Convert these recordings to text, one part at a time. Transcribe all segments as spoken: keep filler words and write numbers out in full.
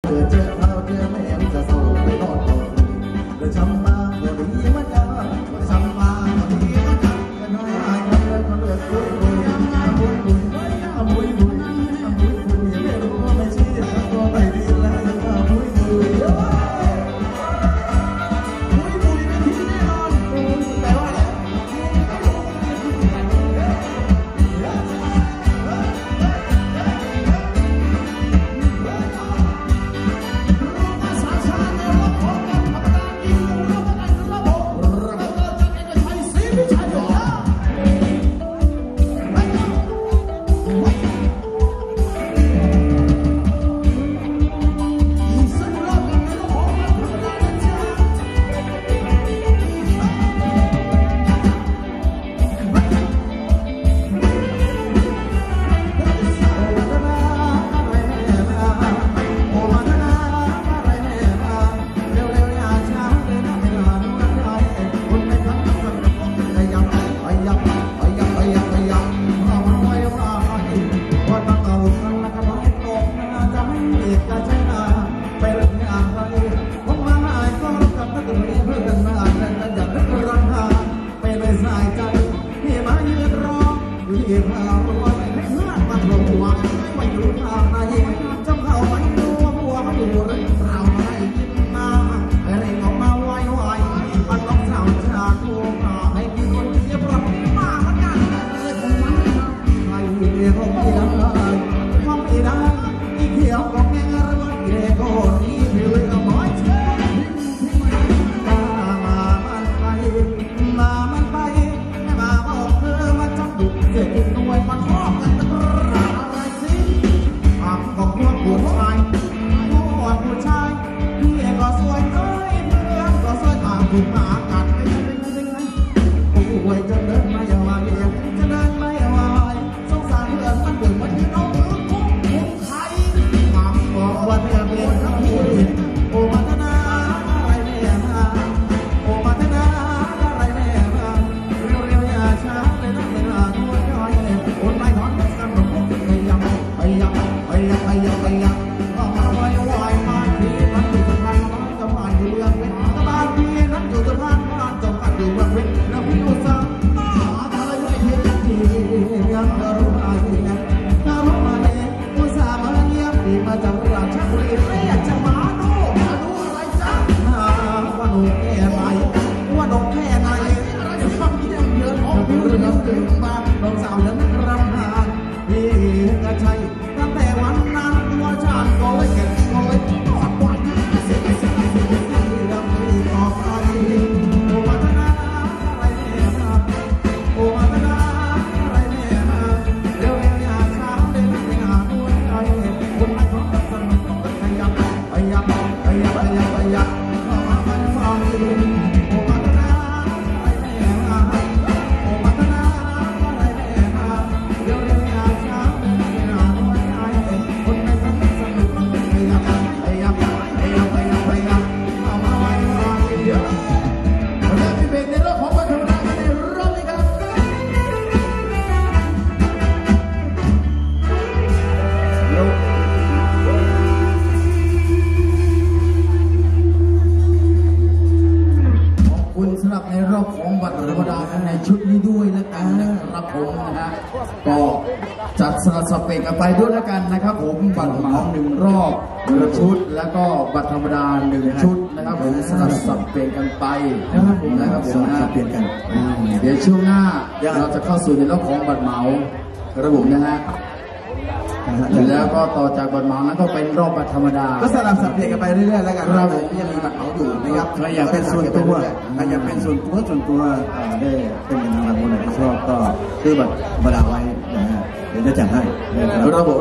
จัดสลับสับเปกกันไปด้วยแล้วกันนะครับผมบัตรเหมาหนึ่งรอบหนึ่งชุดแล้วก็บัตรธรรมดาหนึ่งชุดนะครับผมสลับสับเปกกันไปนะครับผมนะครับผมนะเปลี่ยนกันเดี๋ยวช่วงหน้าเราจะเข้าสู่ในรอบของบัตรเหมาระบบนะฮะแล้วก็ต่อจากบัตรเหมานั้นก็เป็นรอบบัตรธรรมดาก็สลับสับเปลี่ยนกันไปเรื่อยๆแล้วกันครับผมยังมีบัตรเหมาอยู่นะครับใครอยากเป็นส่วนตัวใครอยากเป็นส่วนตัวส่วนตัวได้เป็นกันทางคนไหนที่ชอบก็ซื้อบัตรธรรมดาไว้นะฮะเดี๋ยวจะจัดให้ระบบ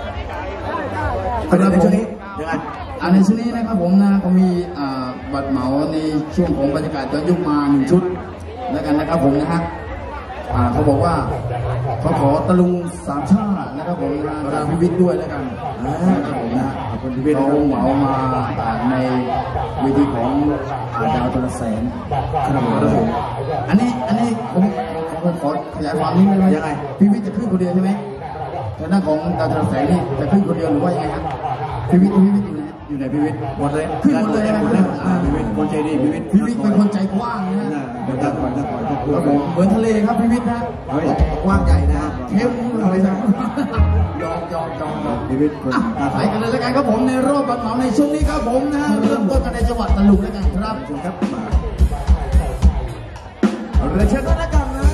ในช่วงนี้ยังไงในช่วงนี้นะครับผมนะก็มีบัตรเหมาในช่วงของบรรยากาศย้อนยุคมาหนึ่งชุดแล้วกันนะครับผมนะฮะเขาบอกว่าเขาขอตะลุงสามชาตินะครับผมตามพิวิทย์ด้วยแล้วกันนะครับผมนะเขาเหมามาในเวทีของดาวตะแสนครับผมอันนี้อันนี้ผมผมขอขยายความนิดนึงยังไงพิวิทย์จะขึ้นคนเดียวใช่ไหมแต่หน้าของดาวตะแสนนี่จะขึ้นคนเดียวหรือว่ายังไงครับพิวิทย์พิวิทย์อยู่ไหนอยู่ในพิวิทย์หมดเลยขึ้นหมดเลยหมดแล้วอ่าพิวิทย์คนใจดีพิวิทย์พี่วิทย์เป็นคนใจกว้างนะฮะเดี๋ยวตั้งก่อนตั้งก่อนตั้งคก่รัอบ นผมเหมือนทะเลครับพี่วิทย์นะเฮ้ยกว้างใหญ่นะเข้มอะไรนะยอมยอมยอมยอมพิวิทย์คนอ่ะไปกันเลยแล้วกันครับผมในรอบบัตรเหมาในช่วงนี้ครับผมนะฮะเริ่มต้นกันในจังหวัดตะลุกแล้วกันครับครับมาเรียนเชิญด้วยแล้วกันนะ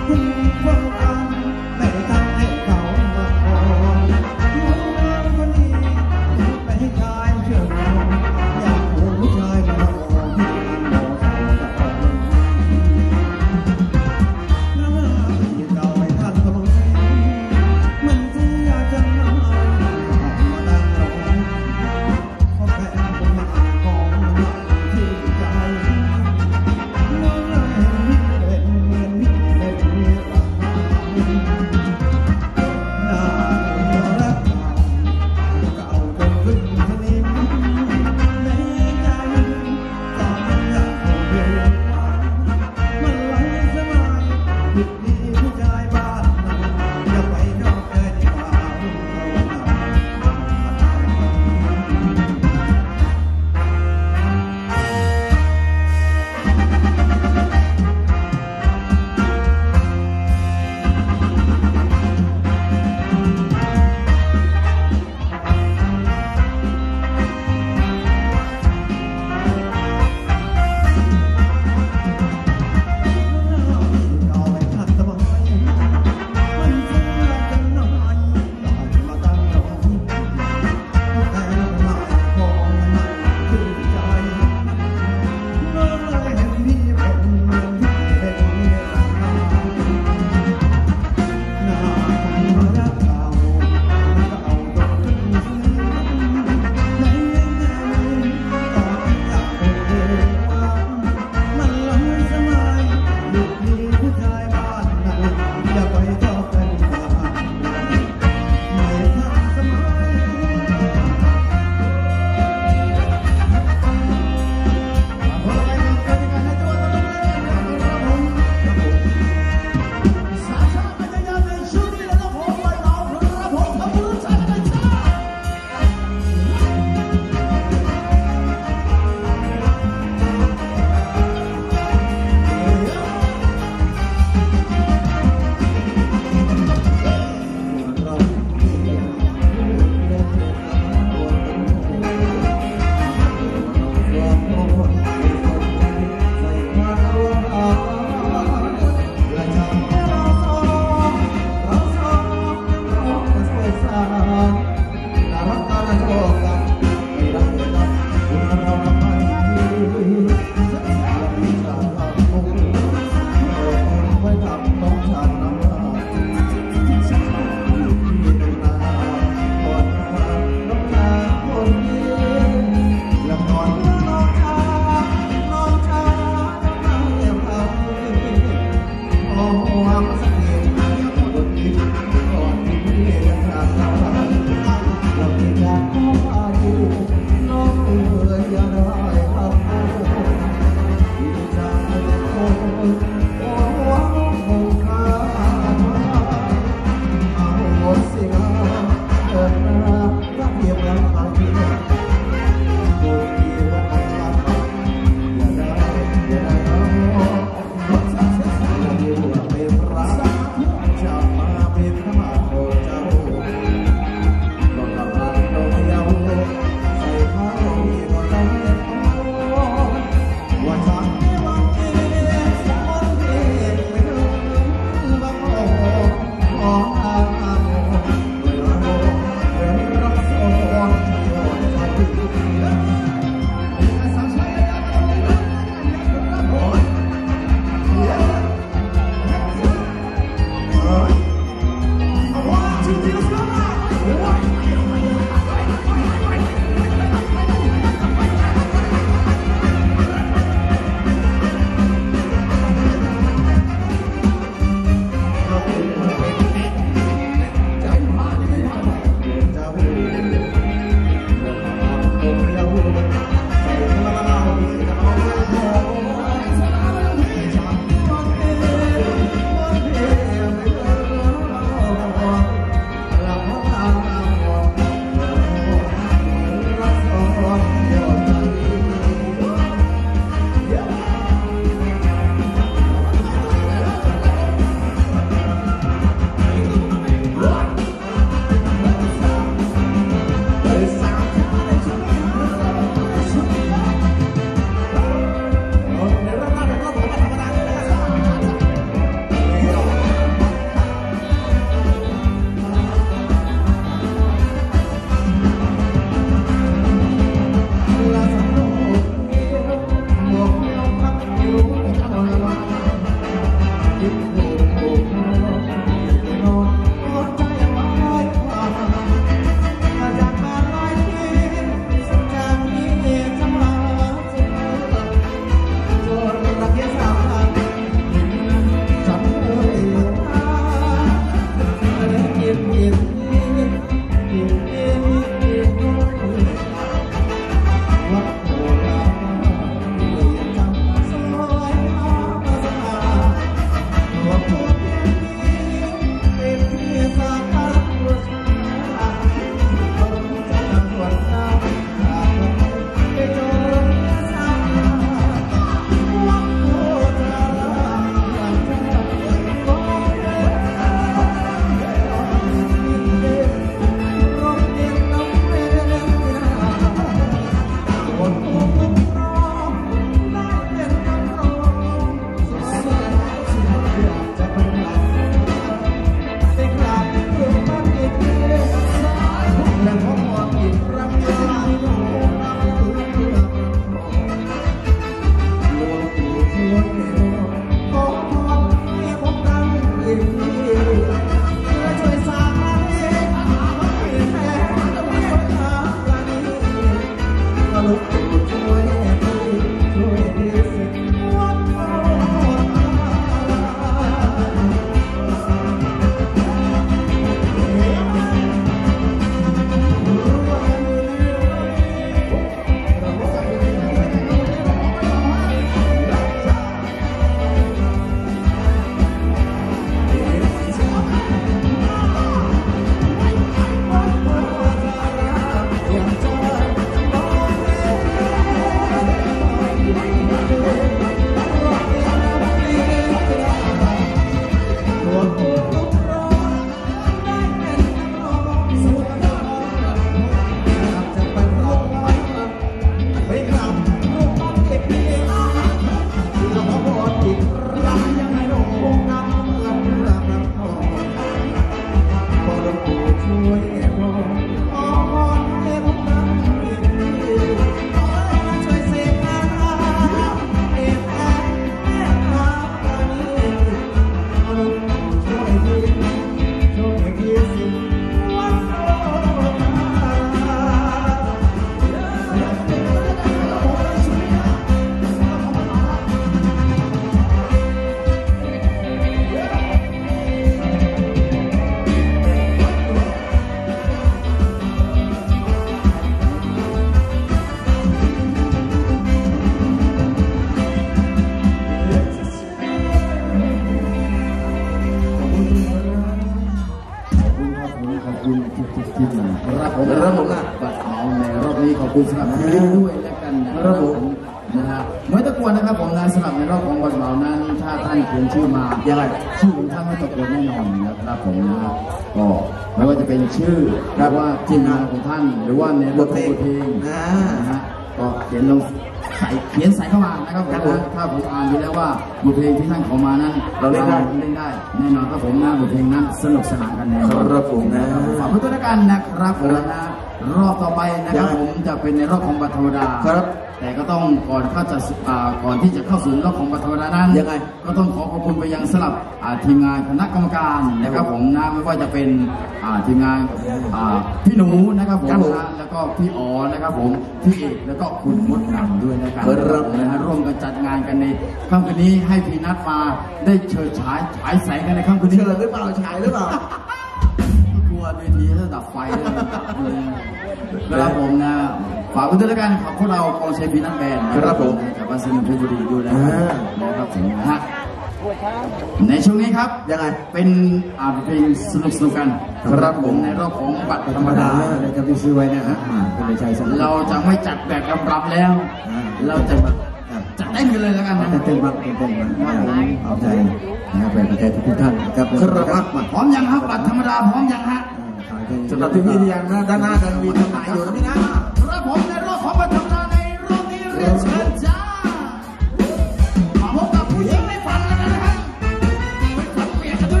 ขอบคุณสำหรับชีวิตด้วยแล้วกันนะครับผมนะฮะเมื่อตะกวนนะครับผมนะสำหรับในรอบของบอลเหมานั้นถ้าท่านเขียนชื่อมายังไงชื่อของท่านไม่ตะกวนแน่นอนนะครับผมนะครับก็ไม่ว่าจะเป็นชื่อหรือว่าทีมงานของท่านหรือว่าในบทเพลงนะฮะก็เขียนลงใส่เขียนใส่เข้ามานะครับผมถ้าผมอ่านดูแล้วว่าบทเพลงที่ท่านขอมานั้นเราเล่นได้เล่นได้แน่นอนครับผมนะบทเพลงนั้นสนุกสนานกันแน่นอนครับผมนะฝากไว้ด้วยกันนะครับผมนะรอบต่อไปนะครับผมจะเป็นในรอบของบัตรธรรมดาครับแต่ก็ต้องก่อนเข้าจะก่อนที่จะเข้าสู่รอบของบัตรธรรมดานั้นยังไงก็ต้องขอขอบคุณไปยังสลับทีมงานคณะกรรมการนะครับผมนะไม่ว่าจะเป็นทีมงานพี่หนูนะครับผมนะแล้วก็พี่อ๋อนะครับผมพี่เอกแล้วก็คุณมดดำด้วยนะครับนะฮะร่วมกันจัดงานกันในค่ำคืนนี้ให้พี่นัทมาได้เชิดฉายฉายแสงกันในค่ำคืนนี้เชิญหรือเปล่าฉายหรือเปล่ากลัวเวทีจะดับไฟเลยนะครับผมนะฝากไว้ด้วยแล้วกันขอบพวกเรากองเชียร์พีนัทแบนด์ครับผมจากบ้านซีนเพชรบุรีด้วยนะครับผมนะฮะในช่วงนี้ครับยังไงเป็นอ่าเพลงสนุกสนุกกันครับผมในรอบของบัตรธรรมดาเราจะไปซื้อไว้นะฮะเป็นใจสนุกเราจะไม่จัดแบบรำรำแล้วเราจะแบบจัดเต้นกันเลยแล้วกันนะเต้นบ้างเต้นบ้างเอาใจนะครับเป็นใจทุกท่านครับครับพร้อมยังครับบัตรธรรมดาพร้อมยังฮะสำหรับที่พี่เรียนนะด้านหน้าดันวีทำหายอยู่นะพี่นะครับผมในรอบของบัตรธรรมดาในรอบนี้เรียนเชิญจ้ามาพบกับผู้หญิงในฝันแล้วนะครับฝันเปลี่ยนกันด้วย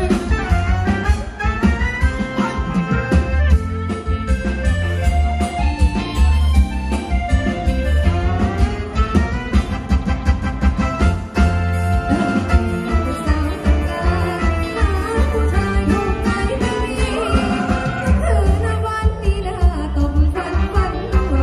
คือในวันนี้นะตบฝันฝัน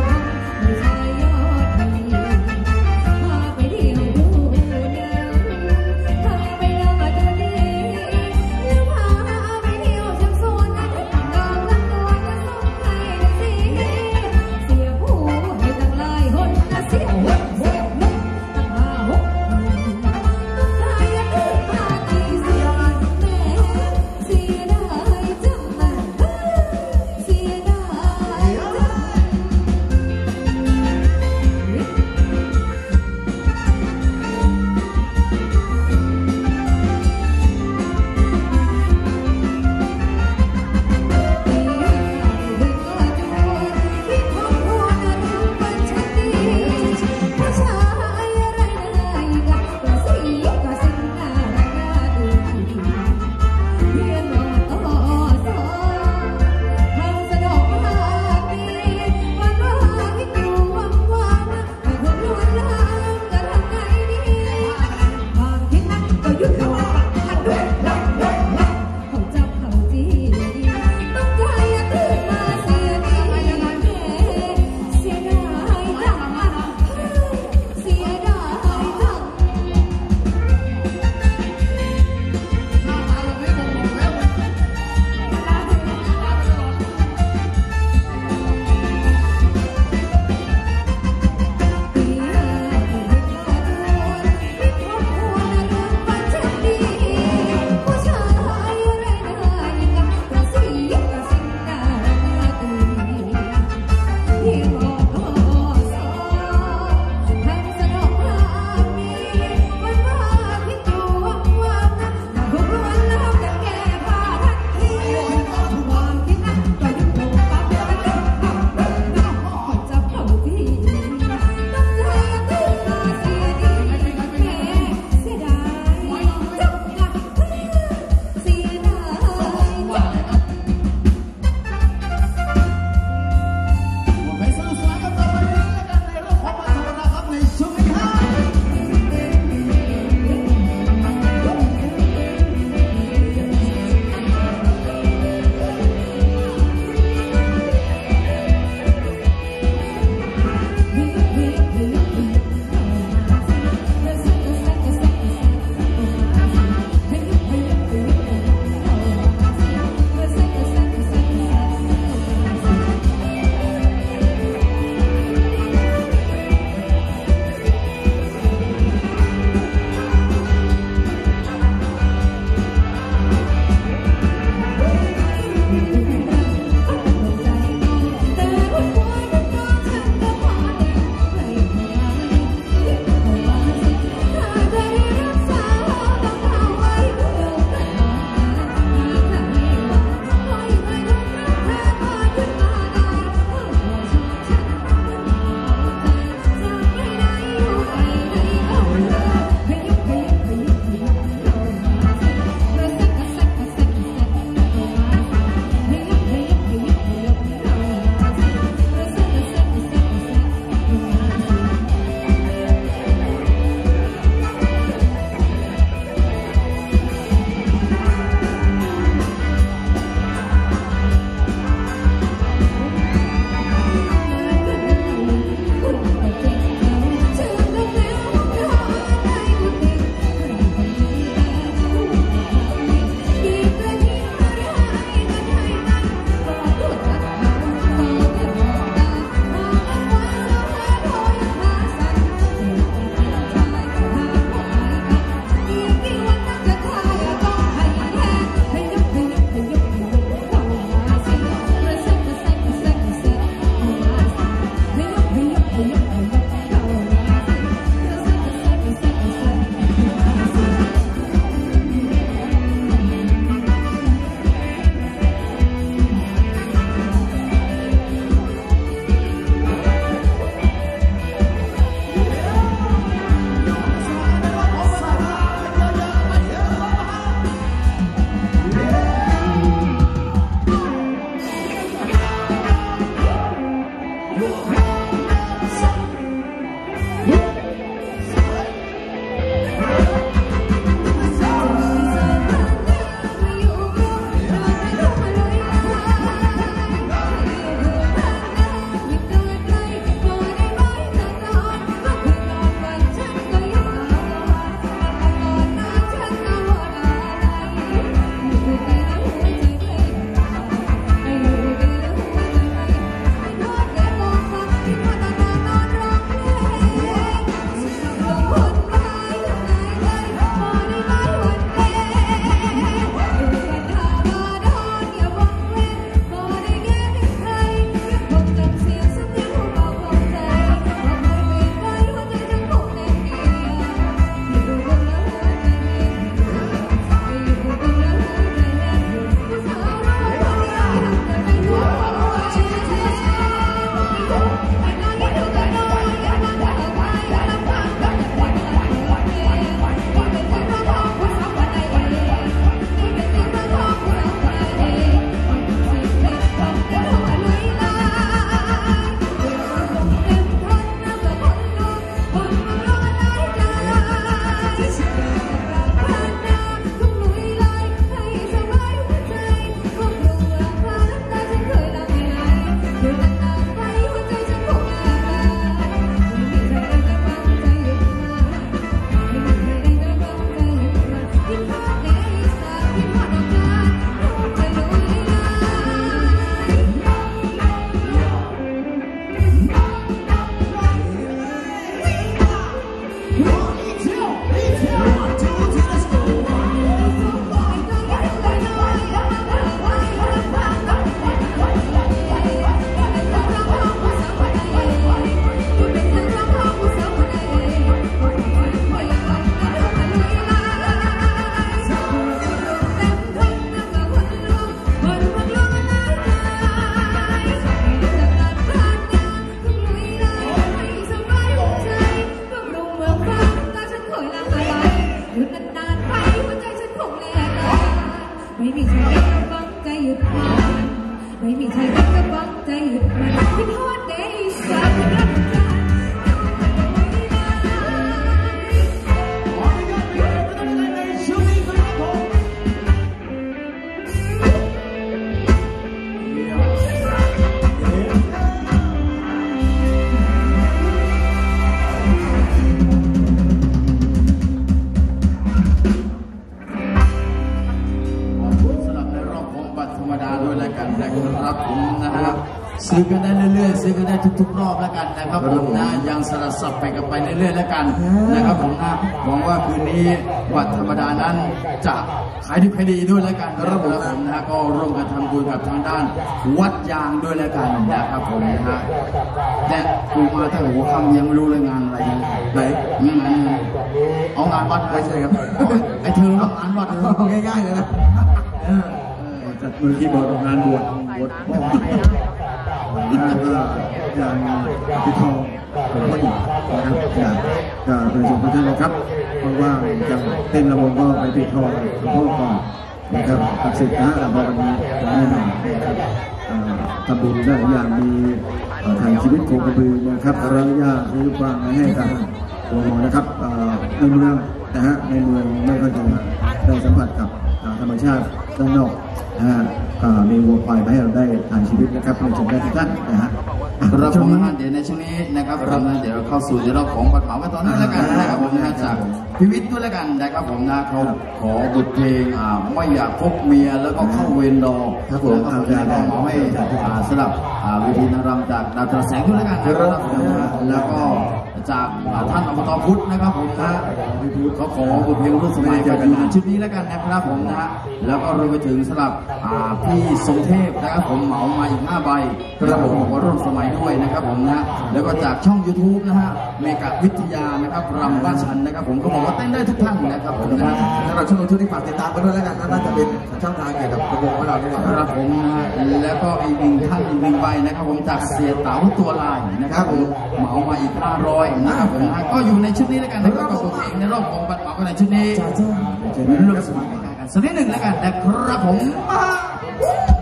ซื้อกันได้เรื่อยๆซื้อกันได้ทุกๆรอบแล้วกันนะครับผมนะยังสลับสับไปกันไปเรื่อยๆแล้วกันนะครับผมนะหวังว่าคืนนี้บัตรธรรมดานั้นจะขายดีขายดีด้วยแล้วกันนะครับผมนะก็ร่วมกันทำบุญกับทางด้านวัดยางด้วยแล้วกันนะครับผมนะฮะแต่กูมาตั้งแต่หัวค่ำยังไม่รู้เลยงานอะไรไหนงานเอางานวัดไปใช่ครับไอ้เธอเอางานวัดง่ายๆเลยนะจัดมือคีย์บอร์ดงานบวชบวชแล้วก็อย่างพิทองผมก็อีกนะครับอยากจะเป็นส่วนของท่านนะครับเพราะว่าจะเต้นระวงก็ไปพิทองหลวงพ่อก่อนนะครับตัดสิทธิ์นะแล้วพอวันนี้แน่นอนทำบุญได้อย่างมีทางชีวิตโคกระบือนะครับระยะหรือฟังให้ทางตัวนะครับในเมืองนะฮะในเมืองไม่ค่อยจะได้สัมผัสกับธรรมชาติด้านนอกนะฮะมีวัวควายมาให้เราได้ถ่ายชีวิตนะครับในชมได้ทุกท่านนะฮะเราชมนะเดี๋ยวในช่วงนี้นะครับเราเดี๋ยวเข้าสู่ในรอบของบัตรเหมากันตอนนี้แล้วกันนะครับผมนะจากพิวิทย์ด้วยแล้วกันนะครับผมนะเขาขอบทเพลงไม่อยากพบเมียแล้วก็เข้าเวรดอครับผมทำใจก็ขอให้สลับวิธีนารำจากดาวตระแสงด้วยแล้วกันนะครับผมนะแล้วก็จากท่านอบตพุทธนะครับผมนะเขาขอบทเพลงรุ่นสมัยกับงานชุดนี้แล้วกันนะครับผมนะแล้วก็รวมไปถึงสลับพี่ทรงเทพนะครับผมเหมามาอีกห้าใบครับผมบอกว่าร่วมสมัยด้วยนะครับผมนะแล้วก็จากช่อง ยูทูบ นะฮะเมกะวิทยานะครับรำบ้านฉันนะครับผมก็บอกว่าเต้นได้ทุกท่านนะครับผมนะสำหรับช่อง ยูทูบ ที่ฝากติดตามกันด้วยแล้วกันน่าจะเป็นช่องทางเกี่ยวกับกระบงของเราด้วยครับผมนะแล้วก็อีกหนึ่งท่านอีกหนึ่งใบนะครับผมจากเสียเต๋าตัวลายนะครับผมเหมามาอีกห้าร้อยนะครับผมนะก็อยู่ในชุดนี้แล้วกันนะครับกับผมเองในรอบของบัตรเหมากันในชุดนี้เรื่องสมัยกันสักนิดหนึ่งแล้วกันนะครับผม